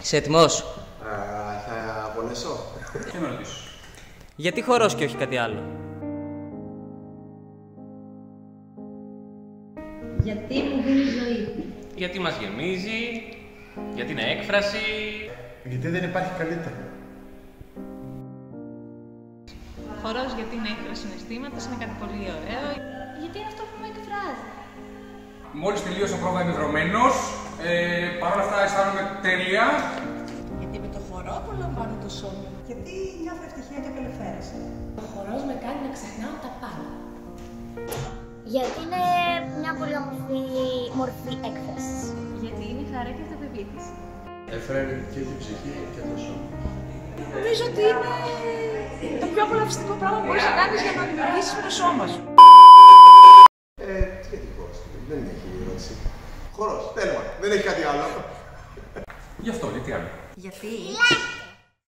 Είσαι έτοιμος? Θα πονέσω. Τι με ρωτήσω. Γιατί χορός και όχι κάτι άλλο? Γιατί μου δίνει ζωή. Γιατί μας γεμίζει, γιατί είναι έκφραση. Γιατί δεν υπάρχει καλύτερο. Χορός γιατί είναι έκφραση συναισθήματος, είναι κάτι πολύ ωραίο. Γιατί είναι αυτό που με εκφράζει. Μόλις τελείωσα πρόβα είμαι δρομένος, παρ' όλα αυτά αισθάνομαι τέλεια. Γιατί με το χορό απολαμβάνω το σώμα. Γιατί νιώθω ευτυχία και απελευθέρωση. Ο χορός με κάνει να ξεχνάω τα πάντα. Γιατί είναι μια πολύ όμορφη μορφή έκφρασης. Γιατί είναι χαρά και αυτοπεποίθηση. Εφραίνει και την ψυχή και το σώμα. Νομίζω ότι είναι το πιο απολαυστικό πράγμα που μπορείς να κάνεις για να δημιουργήσεις με το σώμα σου. Γιατί χορός, δεν έχει ερώτηση. Χορός, τέλμα, δεν έχει κάτι άλλο. Γι' αυτό, γιατί άλλο. Γιατί